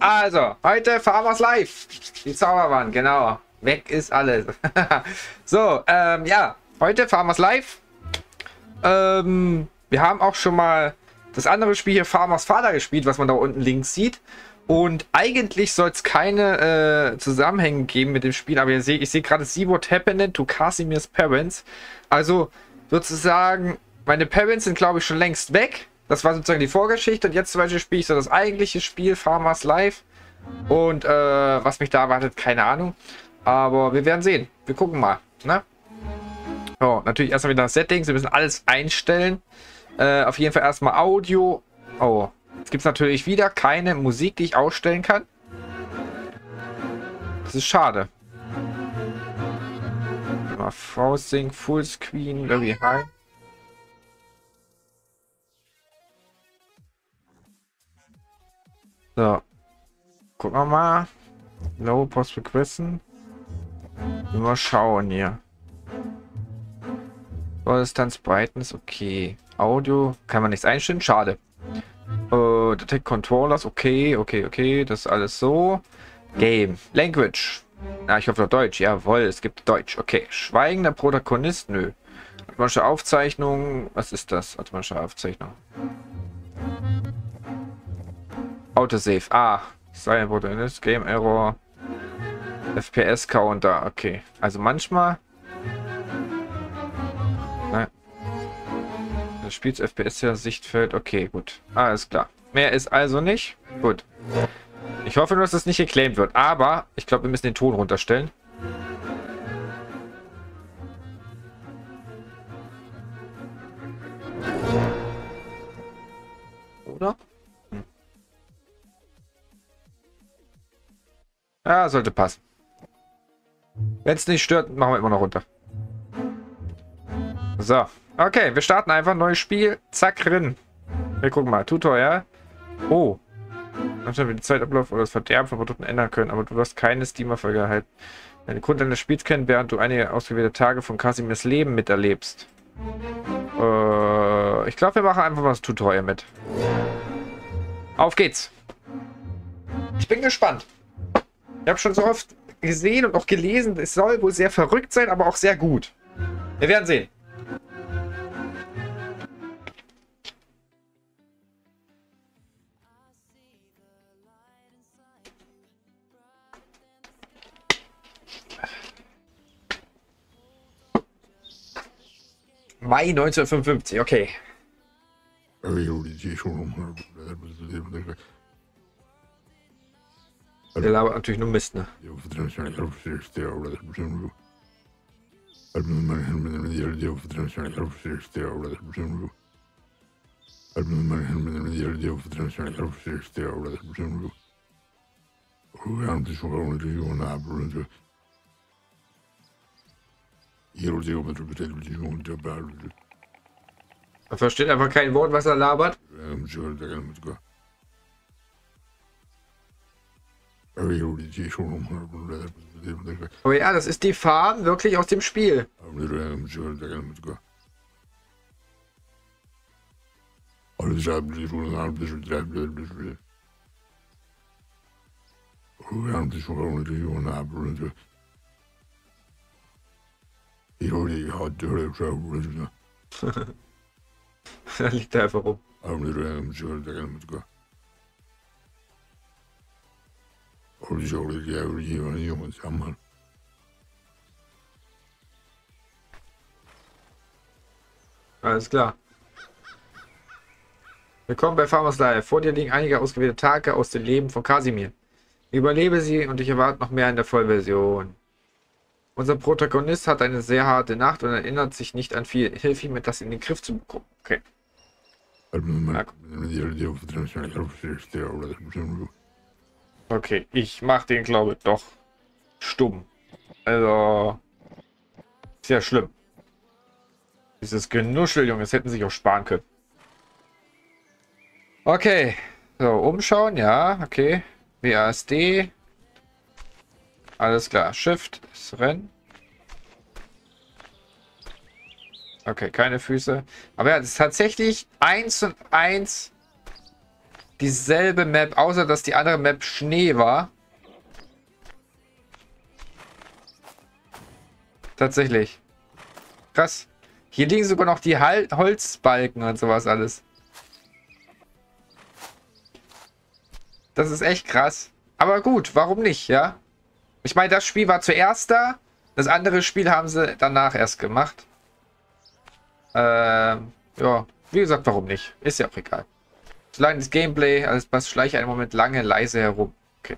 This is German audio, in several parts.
Also, heute Farmers Live. Die Zauberwand, genau. Weg ist alles. So, ja, heute Farmers Live. Wir haben auch schon mal das andere Spiel hier, Farmers Father, gespielt, was man da unten links sieht. Und eigentlich soll es keine Zusammenhänge geben mit dem Spiel, aber ich sehe gerade, see what happened to Casimir's parents. Also sozusagen, meine Parents sind, glaube ich, schon längst weg. Das war sozusagen die Vorgeschichte. Und jetzt zum Beispiel spiele ich so das eigentliche Spiel, Farmers Live. Und was mich da erwartet, keine Ahnung. Aber wir werden sehen. Wir gucken mal. Ne? So, natürlich erstmal wieder Settings. Wir müssen alles einstellen. Auf jeden Fall erstmal Audio. Oh, jetzt gibt es natürlich wieder keine Musik, die ich ausstellen kann. Das ist schade. Mal Forcing, Fullscreen, Very High. So. Gucken wir mal. Low Post Requesten. Mal schauen hier. Distanz, Brightness, okay. Audio kann man nichts einstellen, schade. Detect Controllers, okay. Das ist alles so. Game. Language. Ja, ich hoffe doch Deutsch. Jawohl, es gibt Deutsch. Okay. Schweigender Protagonist, nö. Automatische Aufzeichnung. Was ist das? Automatische Aufzeichnung. Autosave. Ah. Silent Protagonist. Game Error. FPS Counter. Okay. Also manchmal. Nein. Das Spiels FPS ja Sichtfeld. Okay, gut. Alles klar. Mehr ist also nicht. Gut. Ich hoffe nur, dass das nicht geclaimt wird. Aber ich glaube, wir müssen den Ton runterstellen. Oder? Ja, sollte passen. Wenn es nicht stört, machen wir immer noch runter. So. Okay, wir starten einfach. Neues Spiel. Zack, drin. Wir gucken mal. Tutorial. Oh. Manchmal wir den Zeitablauf oder das Verderben von Produkten ändern können, aber du wirst keine Steam-Erfolge erhalten. Deine Grundlage des Spiels kennen, während du einige ausgewählte Tage von Casimirs Leben miterlebst. Ich glaube, wir machen einfach mal das Tutorial mit. Auf geht's. Ich bin gespannt. Ich habe schon so oft gesehen und auch gelesen, es soll wohl sehr verrückt sein, aber auch sehr gut. Wir werden sehen. Mai 1955, okay. Der labert natürlich nur Mist, ne? Man versteht einfach kein Wort, was er labert. Oh ja, das ist die Farm wirklich aus dem Spiel. Da liegt er einfach rum. Alles klar. Willkommen bei Farmers Life. Vor dir liegen einige ausgewählte Tage aus dem Leben von Casimir. Überlebe sie und ich erwarte noch mehr in der Vollversion. Unser Protagonist hat eine sehr harte Nacht und erinnert sich nicht an viel. Hilf ihm, das in den Griff zu bekommen. Okay. Okay, ich mach den, glaube ich, doch stumm. Also, sehr schlimm. Dieses Genuschel, Junge, das hätten sie sich auch sparen können. Okay, so, umschauen, ja, okay. WASD. Alles klar, Shift ist Rennen. Okay, keine Füße. Aber ja, das ist tatsächlich 1:1 dieselbe Map, außer dass die andere Map Schnee war. Tatsächlich. Krass. Hier liegen sogar noch die Holzbalken und sowas alles. Das ist echt krass. Aber gut, warum nicht, ja? Ich meine, das Spiel war zuerst da. Das andere Spiel haben sie danach erst gemacht. Ja, wie gesagt, warum nicht? Ist ja auch egal. Solange das Gameplay, also was schleiche einen Moment lange leise herum. Okay.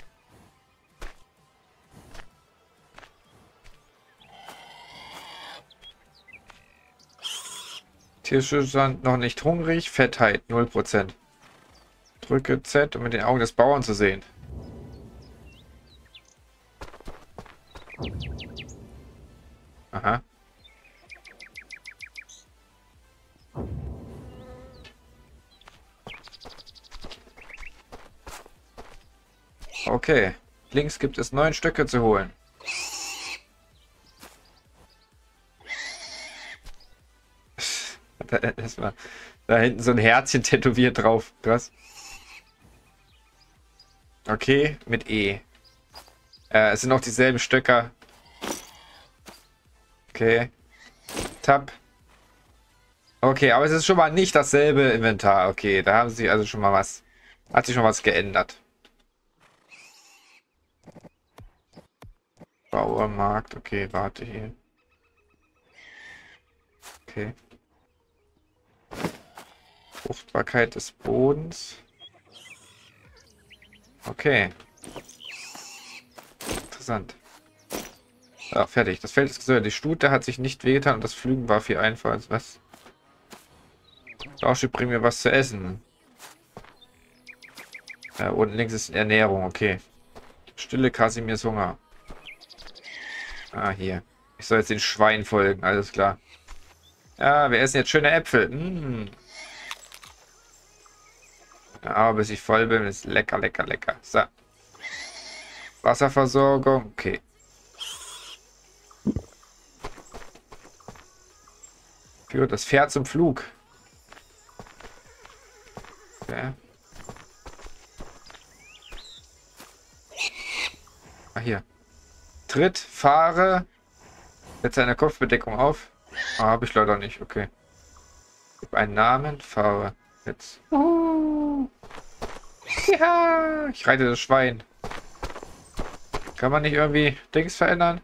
Tierschützer noch nicht hungrig. Fettheit 0%. Drücke Z, um mit den Augen des Bauern zu sehen. Aha. Okay. Links gibt es 9 Stöcke zu holen. Das war da hinten so ein Herzchen tätowiert drauf. Krass. Okay, mit E. Es sind auch dieselben Stöcker. Okay. Tab. Okay, aber es ist schon mal nicht dasselbe Inventar. Okay, da haben sie also schon mal was. Hat sich schon was geändert. Bauermarkt. Okay, warte hier. Okay. Fruchtbarkeit des Bodens. Okay. Interessant. Ja, fertig. Das Feld ist gesund. Die Stute hat sich nicht wehgetan und das Pflügen war viel einfacher als was. Lausche, bring mir was zu essen. Ja, unten links ist Ernährung. Okay. Stille Kasimirs Hunger. Ah, hier. Ich soll jetzt den Schwein folgen. Alles klar. Ja, wir essen jetzt schöne Äpfel. Ja, aber bis ich voll bin, ist lecker, lecker, lecker. So. Wasserversorgung. Okay. Führe das Pferd zum Flug. Okay. Ah, hier. Tritt, fahre. Setze eine Kopfbedeckung auf. Ah, habe ich leider nicht. Okay. Gib einen Namen, fahre. Jetzt. Ja, ich reite das Schwein. Kann man nicht irgendwie Dings verändern?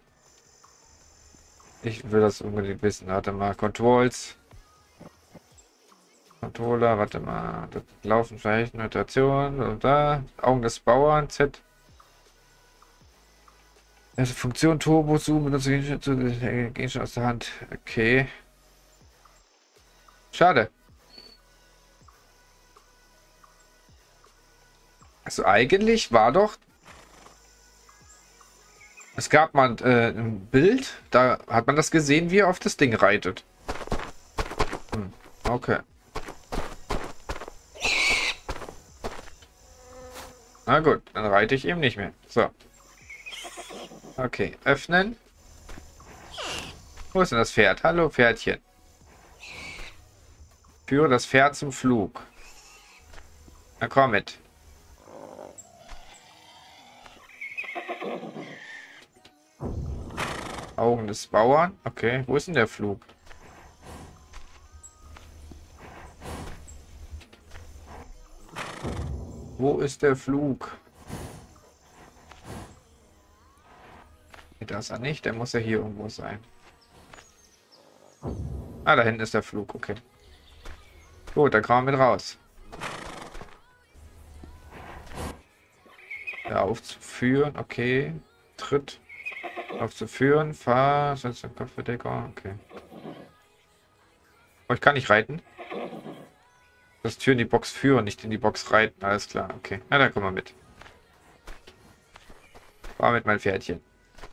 Ich will das unbedingt wissen. Warte mal. Controls. Controller, warte mal. Das Laufen, Verhalten, Notation. Und da. Augen des Bauern. Z. Also Funktion Turbo Zoom benutze ich gehen schon aus der Hand. Okay. Schade. Also eigentlich war doch. Es gab mal ein Bild, da hat man das gesehen, wie er auf das Ding reitet. Okay. Na gut, dann reite ich eben nicht mehr. So. Okay, öffnen. Wo ist denn das Pferd? Hallo, Pferdchen. Führe das Pferd zum Flug. Na komm mit. Augen des Bauern. Okay, wo ist denn der Flug? Wo ist der Flug? Da ist er nicht, der muss ja hier irgendwo sein. Ah, da hinten ist der Flug, okay. Gut, dann kommen wir mit raus. Ja, aufzuführen, okay. Tritt. Aufzuführen, fahr, sonst ein Kopfbedeckung, okay. Oh, ich kann nicht reiten. Das Tür in die Box führen, nicht in die Box reiten, alles klar, okay. Na, dann komm mal mit. Fahr mit mein Pferdchen.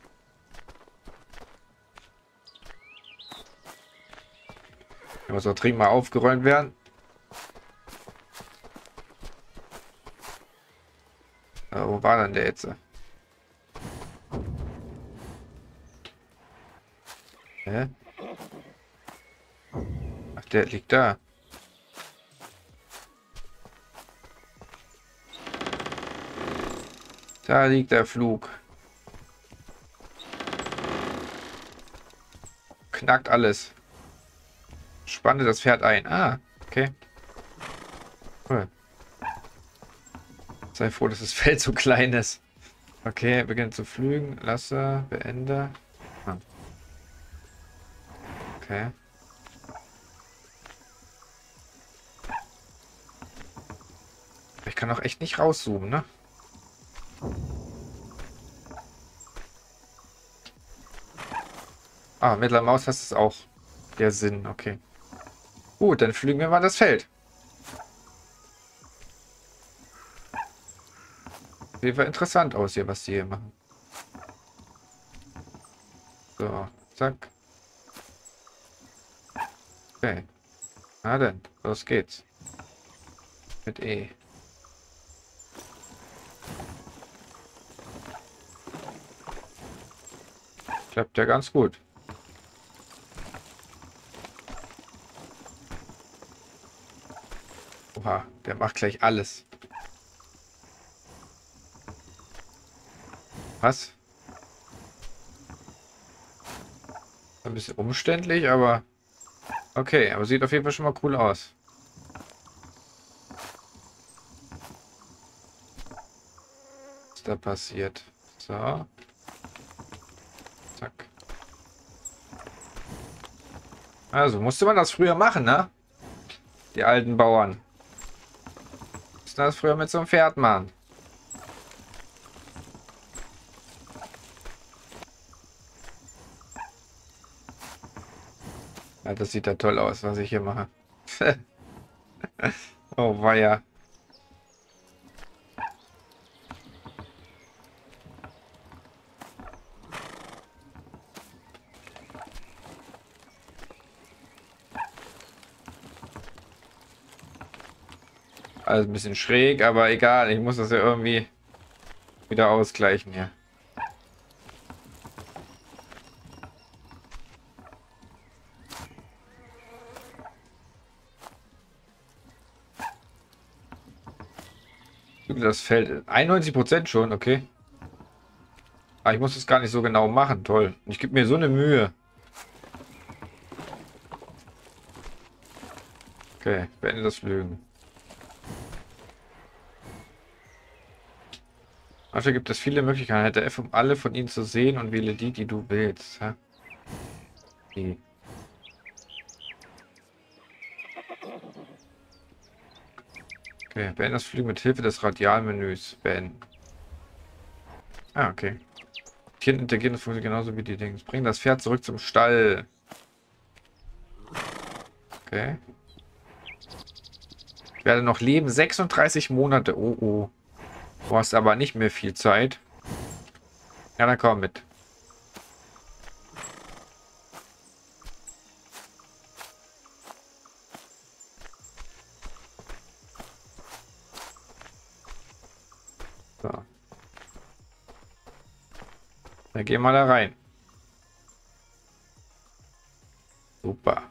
Hier muss auch dringend mal aufgeräumt werden. Wo war denn der jetzt? Hä? Ach, der liegt da. Da liegt der Flug. Knackt alles. Spanne das Pferd ein. Ah, okay. Cool. Sei froh, dass das Feld so klein ist. Okay, beginnt zu flügen. Lasse, beende. Ah. Okay. Ich kann auch echt nicht rauszoomen, ne? Ah, mittlerer Maustaste ist auch der Sinn. Okay. Gut, dann flügen wir mal das Feld. Sieht interessant aus hier, was die hier machen. So, zack. Okay. Na denn, los geht's. Mit E. Klappt ja ganz gut. Oha, der macht gleich alles. Was? Ein bisschen umständlich, aber okay, aber sieht auf jeden Fall schon mal cool aus. Was ist da passiert? So. Zack. Also musste man das früher machen, ne? Die alten Bauern. Mussten das früher mit so einem Pferd machen. Ja, das sieht ja toll aus, was ich hier mache. Oh, weia. Also ein bisschen schräg, aber egal. Ich muss das ja irgendwie wieder ausgleichen hier. Das Feld 91% schon, okay. Aber ich muss das gar nicht so genau machen, toll. Ich gebe mir so eine Mühe. Okay, beende das Flügen. Dafür gibt es viele Möglichkeiten. Halte F, um alle von ihnen zu sehen und wähle die, die du willst. Ja? Die. Okay, beende das Flügen mit Hilfe des Radialmenüs. Beenden. Ah, okay. Tieren integrieren das funktioniert genauso wie die Dings. Bring das Pferd zurück zum Stall. Okay. Ich werde noch leben. 36 Monate. Oh, oh. Du hast aber nicht mehr viel Zeit. Ja, dann komm mit. So. Dann gehen wir da rein. Super.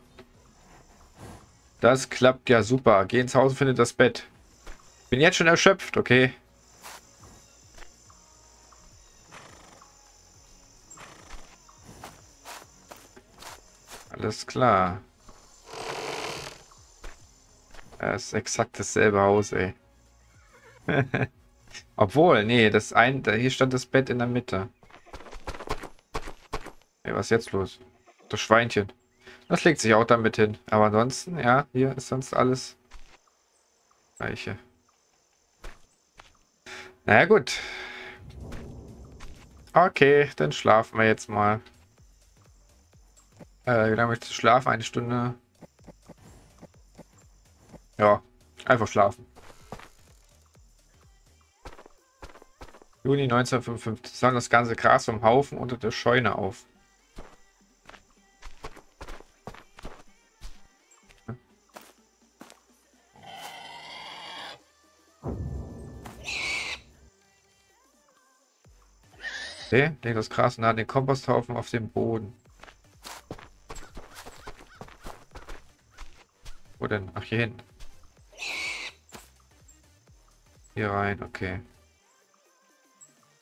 Das klappt ja super. Geh ins Haus und finde das Bett. Bin jetzt schon erschöpft, okay? Alles klar. Das ist exakt dasselbe Haus, ey. Obwohl, nee, hier stand das Bett in der Mitte. Ey, was ist jetzt los? Das Schweinchen. Das legt sich auch damit hin. Aber ansonsten, ja, hier ist sonst alles Gleiche. Naja, gut. Okay, dann schlafen wir jetzt mal. Wie lange möchtest du schlafen? Eine Stunde? Ja, einfach schlafen. Juni 1955. Sammeln das ganze Gras vom Haufen unter der Scheune auf. Okay, leg das Gras nah an den Komposthaufen auf dem Boden. Wo denn? Ach, hier hin. Hier rein, okay.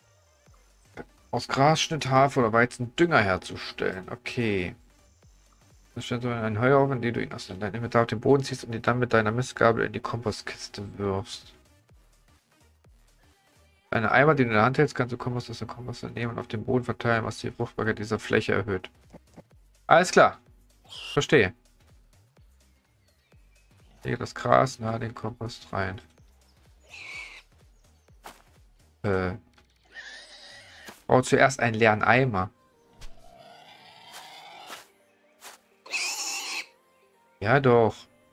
Aus Grasschnitt, Hafer oder Weizen Dünger herzustellen. Okay. Das stellt so einen Heuhaufen, den du ihn aus deinem Inventar auf den Boden ziehst und ihn dann mit deiner Mistgabel in die Kompostkiste wirfst. Eine Eimer, den du in der Hand hältst, kannst du Kompost aus der Kompost nehmen und auf den Boden verteilen, was die Fruchtbarkeit dieser Fläche erhöht. Alles klar. Verstehe. Lege das Gras nahe den Kompost rein. Brauche zuerst einen leeren Eimer. Ja, doch.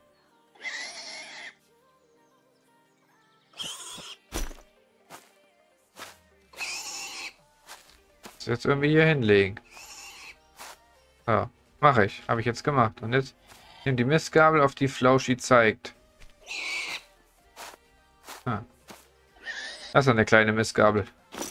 Das jetzt irgendwie hier hinlegen. Ja, mache ich. Habe ich jetzt gemacht. Und jetzt nimm die Mistgabel, auf die Flauschi zeigt. Ah. Das ist eine kleine Mistgabel.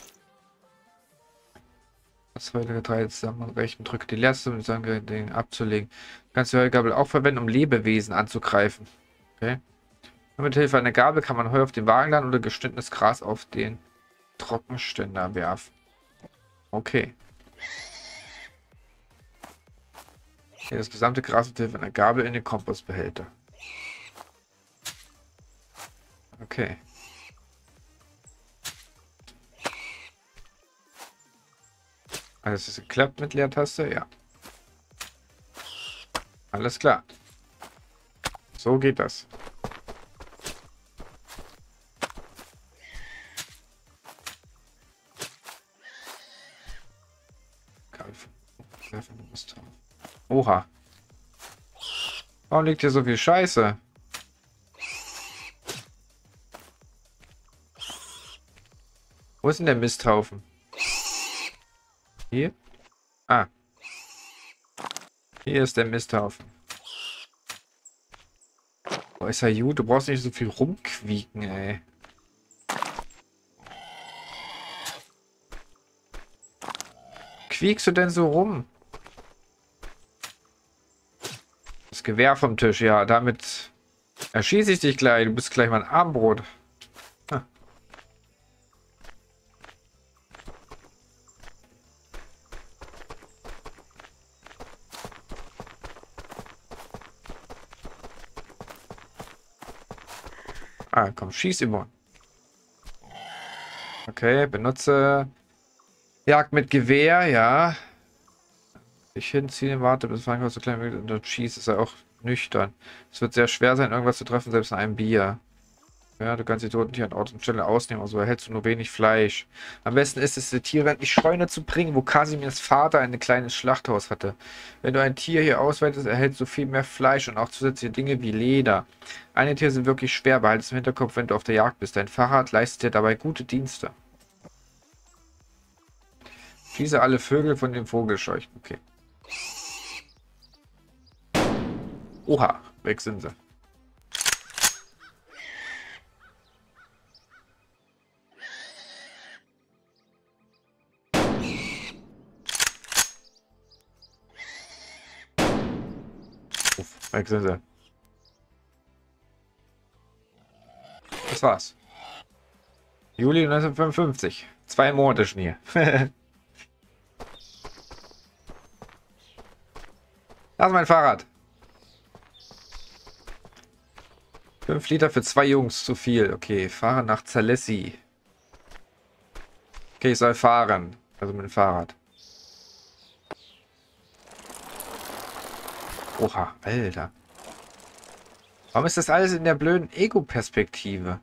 Das zweite Getreide zusammen und rechten drücke die letzte, um den abzulegen. Du kannst die Heugabel auch verwenden, um Lebewesen anzugreifen. Okay. Mit Hilfe einer Gabel kann man Heu auf den Wagen laden oder geschnittenes Gras auf den Trockenständer werfen. Okay. Hier das gesamte Gras mit Hilfe einer Gabel in den Kompostbehälter. Okay. Alles ist geklappt mit Leertaste? Ja. Alles klar. So geht das. Oha. Warum liegt hier so viel Scheiße? Wo ist denn der Misthaufen? Hier? Ah. Hier ist der Misthaufen. Oh, ist ja gut. Du brauchst nicht so viel rumquieken, ey. Quiekst du denn so rum? Das Gewehr vom Tisch, ja. Damit erschieße ich dich gleich. Du bist gleich mein Armbrot. Hm. Ah, komm, schieß immer. Okay, benutze Jagd mit Gewehr, ja. Ich hinziehen, warte, bis Frank so klein wird und dort schießt, ist er auch nüchtern. Es wird sehr schwer sein, irgendwas zu treffen, selbst in einem Bier. Ja, du kannst die Toten nicht an Ort und Stelle ausnehmen, also erhältst du nur wenig Fleisch. Am besten ist es, die Tiere in die Scheune zu bringen, wo Kasimirs Vater ein kleines Schlachthaus hatte. Wenn du ein Tier hier ausweitest, erhältst du viel mehr Fleisch und auch zusätzliche Dinge wie Leder. Einige Tiere sind wirklich schwer, behalte es im Hinterkopf, wenn du auf der Jagd bist. Dein Fahrrad leistet dir dabei gute Dienste. Schieße alle Vögel von dem Vogelscheuchen. Okay. Oha, weg sind sie. Uff, weg sind sie. Das war's. Juli 1955. 2 Monate schon hier. Das ist mein Fahrrad. 5 Liter für 2 Jungs, zu viel. Okay, fahre nach Zalessi. Okay, ich soll fahren. Also mit dem Fahrrad. Oha, Alter. Warum ist das alles in der blöden Ego-Perspektive?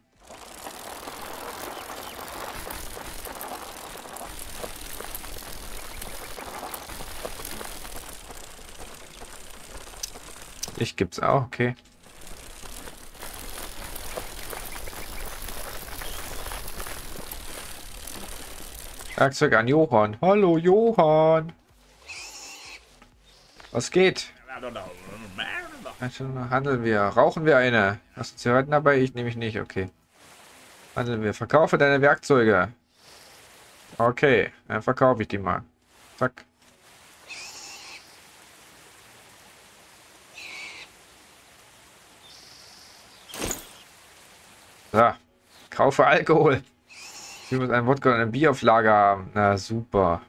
Ich gibt's auch, okay. Werkzeug an Johann. Hallo Johann. Was geht? Handeln wir. Rauchen wir eine? Hast du Zigaretten dabei? Ich nehme ich nicht. Okay. Handeln wir. Verkaufe deine Werkzeuge. Okay. Dann verkaufe ich die mal. Zack. So. Kaufe Alkohol. Ich muss ein Wodka und ein Bier auf Lager haben. Na super.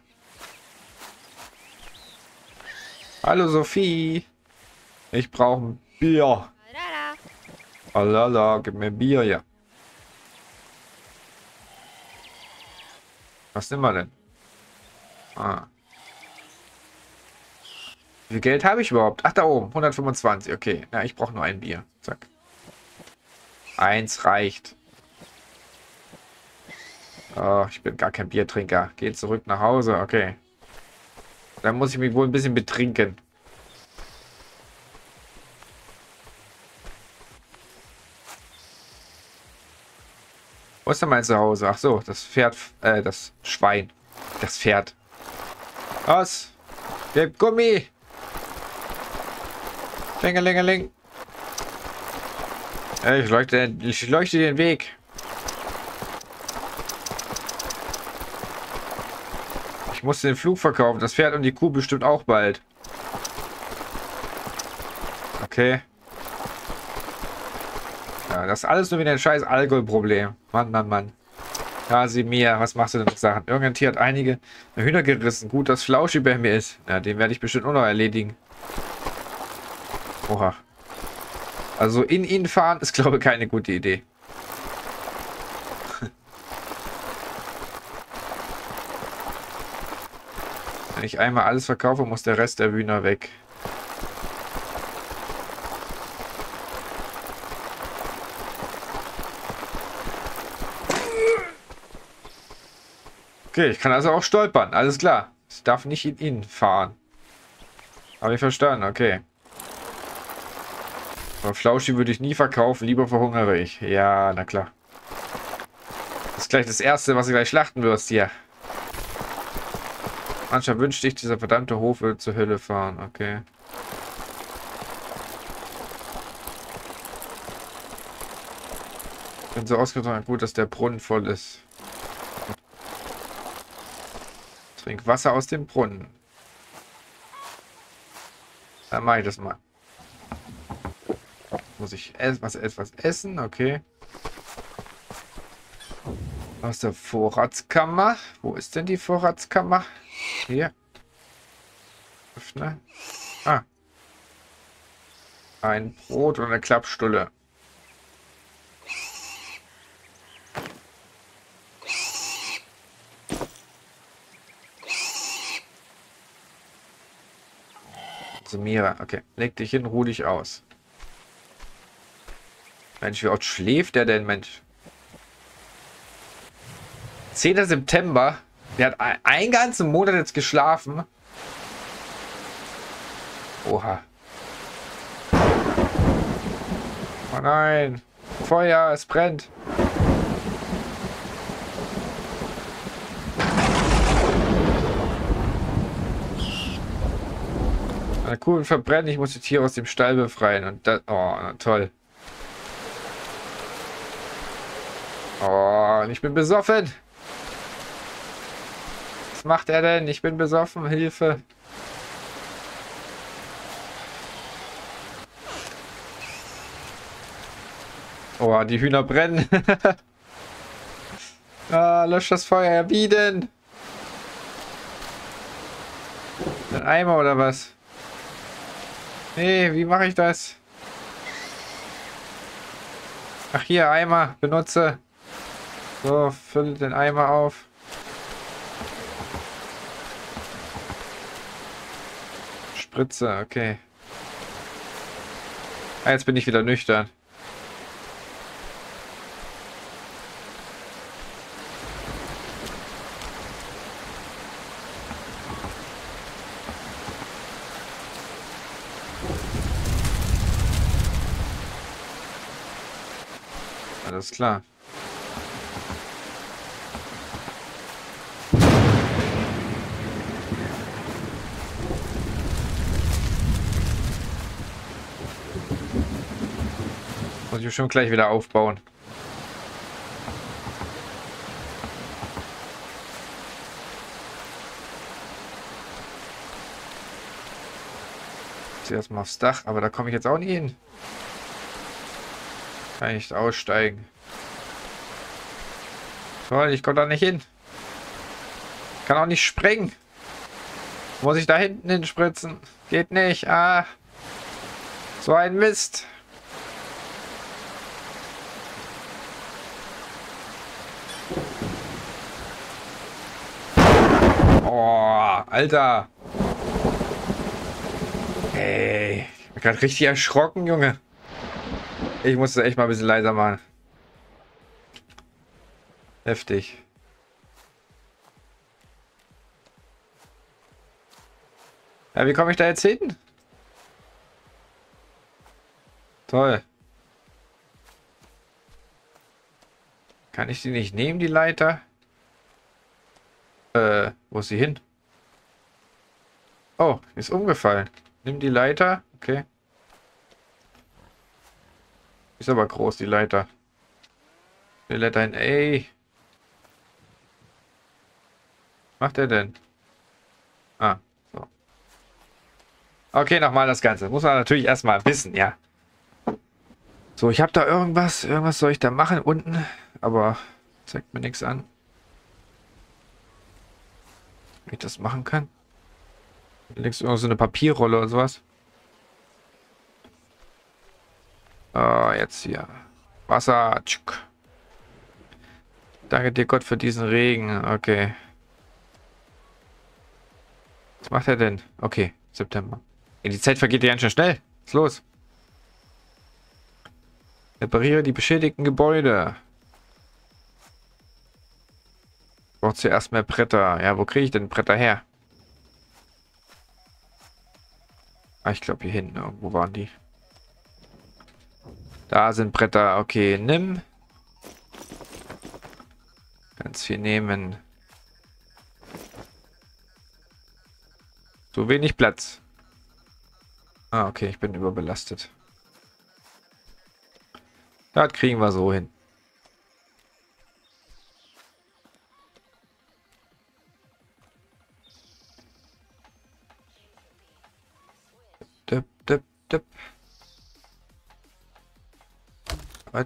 Hallo Sophie. Ich brauche ein Bier. Alala, gib mir Bier, ja. Was nehmen wir denn? Ah. Wie viel Geld habe ich überhaupt? Ach, da oben. 125. Okay. Ja, ich brauche nur ein Bier. Zack. Eins reicht. Oh, ich bin gar kein Biertrinker. Geh zurück nach Hause. Okay. Dann muss ich mich wohl ein bisschen betrinken. Wo ist denn mein Zuhause? Ach so, das Pferd, das Schwein. Das Pferd. Was? Gib Gummi. Lingelingeling. Ich leuchte den Weg. Ich muss den Flug verkaufen. Das Pferd und die Kuh bestimmt auch bald. Okay. Ja, das ist alles nur wieder ein scheiß Alkoholproblem. Mann, Mann, Mann. Kasimir, was machst du denn mit Sachen? Irgendein Tier hat einige Hühner gerissen. Gut, dass Flauschi bei mir ist. Ja, den werde ich bestimmt auch noch erledigen. Oha. Also in ihn fahren ist, glaube ich, keine gute Idee. Wenn ich einmal alles verkaufe, muss der Rest der Hühner weg. Okay, ich kann also auch stolpern. Alles klar. Ich darf nicht in ihn fahren. Habe ich verstanden, okay. Aber Flauschi würde ich nie verkaufen, lieber verhungere ich. Ja, na klar. Das ist gleich das Erste, was du gleich schlachten wirst hier. Manchmal wünschte ich, dieser verdammte Hof würde zur Hölle fahren. Okay. Ich bin so ausgetrocknet, gut, dass der Brunnen voll ist. Trink Wasser aus dem Brunnen. Dann mache ich das mal. Muss ich etwas essen? Okay. Aus der Vorratskammer. Wo ist denn die Vorratskammer? Hier. Öffne. Ah. Ein Brot und eine Klappstulle. Mira, okay. Leg dich hin, ruh dich aus. Mensch, wie oft schläft der denn, Mensch? 10. September. Der hat einen ganzen Monat jetzt geschlafen. Oha. Oh nein. Feuer, es brennt. Meine Kuh verbrennen, ich muss die Tiere aus dem Stall befreien. Und das. Oh, toll. Oh, ich bin besoffen. Was macht er denn? Ich bin besoffen. Hilfe. Oh, die Hühner brennen. Ah, lösch das Feuer, erbieten. Ein Eimer oder was? Nee, wie mache ich das? Ach, hier, Eimer. Benutze. So, fülle den Eimer auf. Spritze, okay. Ah, jetzt bin ich wieder nüchtern. Alles klar. Muss ich schon gleich wieder aufbauen. Zuerst mal aufs Dach, aber da komme ich jetzt auch nicht hin. Kann ich nicht aussteigen. Toll, ich komme da nicht hin. Kann auch nicht springen. Muss ich da hinten hinspritzen? Geht nicht. Ah. So ein Mist. Oh, Alter. Ey. Ich bin gerade richtig erschrocken, Junge. Ich musste echt mal ein bisschen leiser machen. Heftig. Ja, wie komme ich da jetzt hin? Toll. Kann ich die nicht nehmen, die Leiter? Wo ist sie hin? Oh, ist umgefallen. Nimm die Leiter. Okay. Ist aber groß, die Leiter. Die Leiter hin. Ey. Was macht er denn? Ah, so. Okay, nochmal das Ganze. Muss man natürlich erstmal wissen, ja. So, ich habe da irgendwas. Irgendwas soll ich da machen unten. Aber zeigt mir nichts an. Wie ich das machen kann. Links irgendwo so eine Papierrolle oder sowas. Jetzt hier. Wasser. Tschuk. Danke dir Gott für diesen Regen. Okay. Was macht er denn? Okay, September. Die Zeit vergeht ja ganz schön schnell. Was ist los? Repariere die beschädigten Gebäude. Braucht zuerst mehr Bretter. Ja, wo kriege ich denn Bretter her? Ah, ich glaube hier hinten. Wo waren die? Da sind Bretter. Okay, nimm. Ganz viel nehmen. So wenig Platz. Ah, okay, ich bin überbelastet. Das kriegen wir so hin. Dip, dip, dip. Was?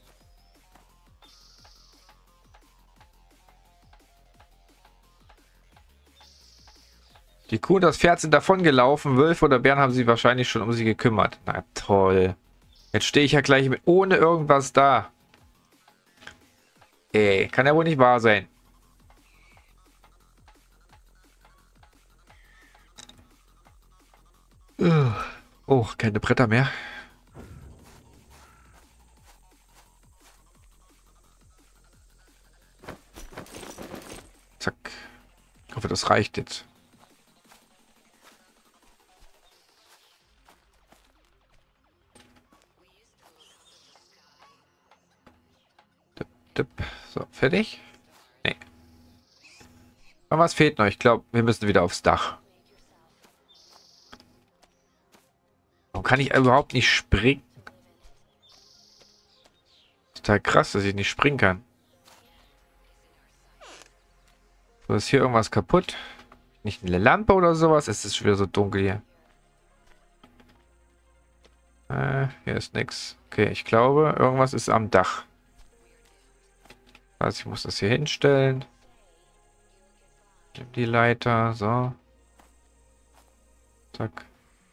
Die Kuh und das Pferd sind davon gelaufen. Wölfe oder Bären haben sich wahrscheinlich schon um sie gekümmert. Na toll. Jetzt stehe ich ja gleich mit ohne irgendwas da. Ey, kann ja wohl nicht wahr sein. Oh, keine Bretter mehr. Zack. Ich hoffe, das reicht jetzt. Dip, dip. So, fertig? Nee. Aber was fehlt noch? Ich glaube, wir müssen wieder aufs Dach. Warum kann ich überhaupt nicht springen? Total krass, dass ich nicht springen kann. So, ist hier irgendwas kaputt? Nicht eine Lampe oder sowas? Es ist schon wieder so dunkel hier. Hier ist nichts. Okay, ich glaube, irgendwas ist am Dach. Also ich muss das hier hinstellen. Nimm die Leiter, so. Zack.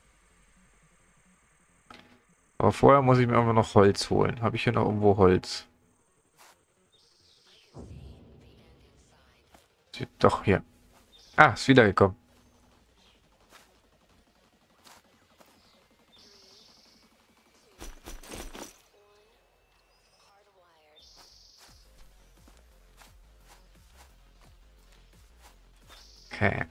Aber vorher muss ich mir einfach noch Holz holen. Habe ich hier noch irgendwo Holz? Doch, hier. Ah, ist wiedergekommen. Okay.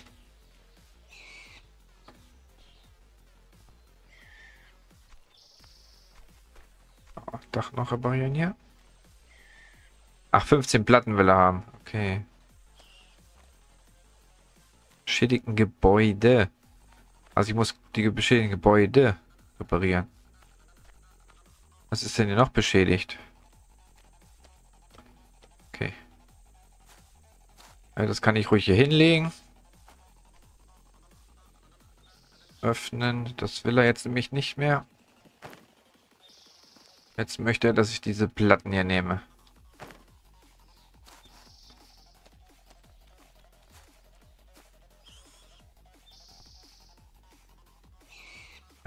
Oh, Dach noch reparieren hier. Ach, 15 Platten will er haben. Okay. Beschädigten Gebäude. Also ich muss die beschädigten Gebäude reparieren. Was ist denn hier noch beschädigt? Okay. Ja, das kann ich ruhig hier hinlegen. Öffnen. Das will er jetzt nämlich nicht mehr. Jetzt möchte er, dass ich diese Platten hier nehme.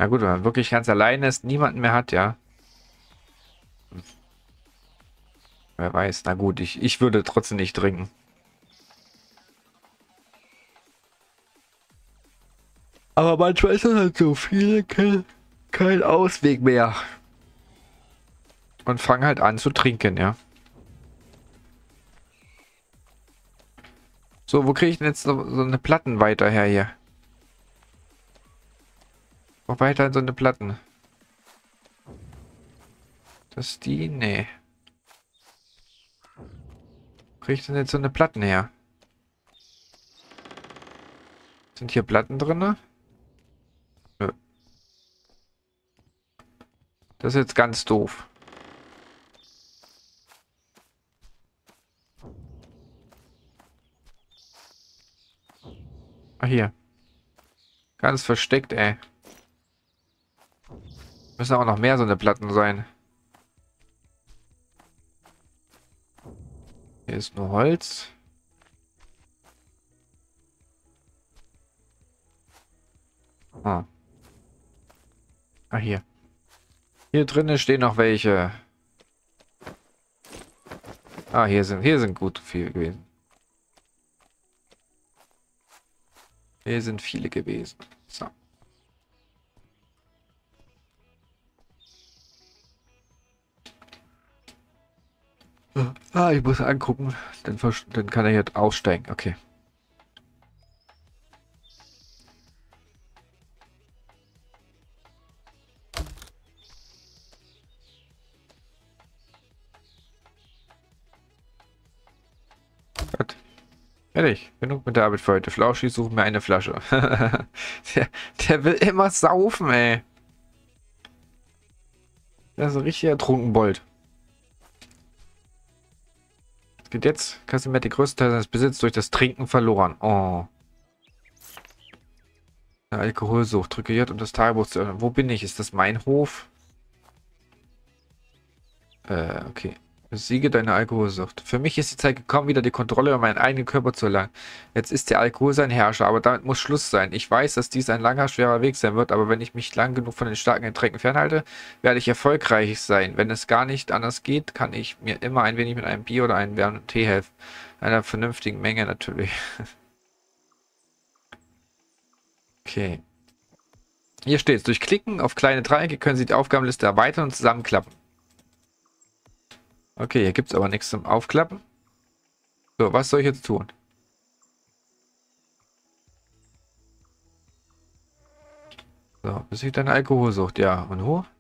Na gut, wenn man wirklich ganz alleine ist, niemanden mehr hat, ja. Wer weiß. Na gut, ich würde trotzdem nicht trinken. Aber manchmal ist das halt so, viele kein Ausweg mehr. Und fangen halt an zu trinken, ja. So, wo kriege ich denn jetzt so eine Platten weiter her hier? Noch weiter so eine Platten. Das ist die? Nee. Wo kriege ich denn jetzt so eine Platten her? Sind hier Platten drin? Nö. Das ist jetzt ganz doof. Ah, hier. Ganz versteckt, ey. Müssen auch noch mehr so eine Platten sein. Hier ist nur Holz. Ah. Ah, hier. Hier drinnen stehen noch welche. Ah, hier sind gut viele gewesen. Hier sind viele gewesen. So. Ah, ich muss angucken. Dann kann er hier aussteigen. Okay. Gut. Fertig. Genug mit der Arbeit für heute. Flauschi, such mir eine Flasche. der will immer saufen, ey. Der ist ein richtiger Trunkenbold. Geht jetzt. Casimir hat den größten Teil seines Besitzes durch das Trinken verloren. Oh. Eine Alkoholsucht. Drücke J, um das Tagebuch zu öffnen. Wo bin ich? Ist das mein Hof? Okay. Besiege deine Alkoholsucht. Für mich ist die Zeit gekommen, wieder die Kontrolle über meinen eigenen Körper zu erlangen. Jetzt ist der Alkohol sein Herrscher, aber damit muss Schluss sein. Ich weiß, dass dies ein langer, schwerer Weg sein wird, aber wenn ich mich lang genug von den starken Getränken fernhalte, werde ich erfolgreich sein. Wenn es gar nicht anders geht, kann ich mir immer ein wenig mit einem Bier oder einem wärmenden Tee helfen. Einer vernünftigen Menge natürlich. Okay. Hier steht es. Durch Klicken auf kleine Dreiecke können Sie die Aufgabenliste erweitern und zusammenklappen. Okay, hier gibt es aber nichts zum Aufklappen. So, was soll ich jetzt tun? So, besiegt deine Alkoholsucht. Ja, und wo?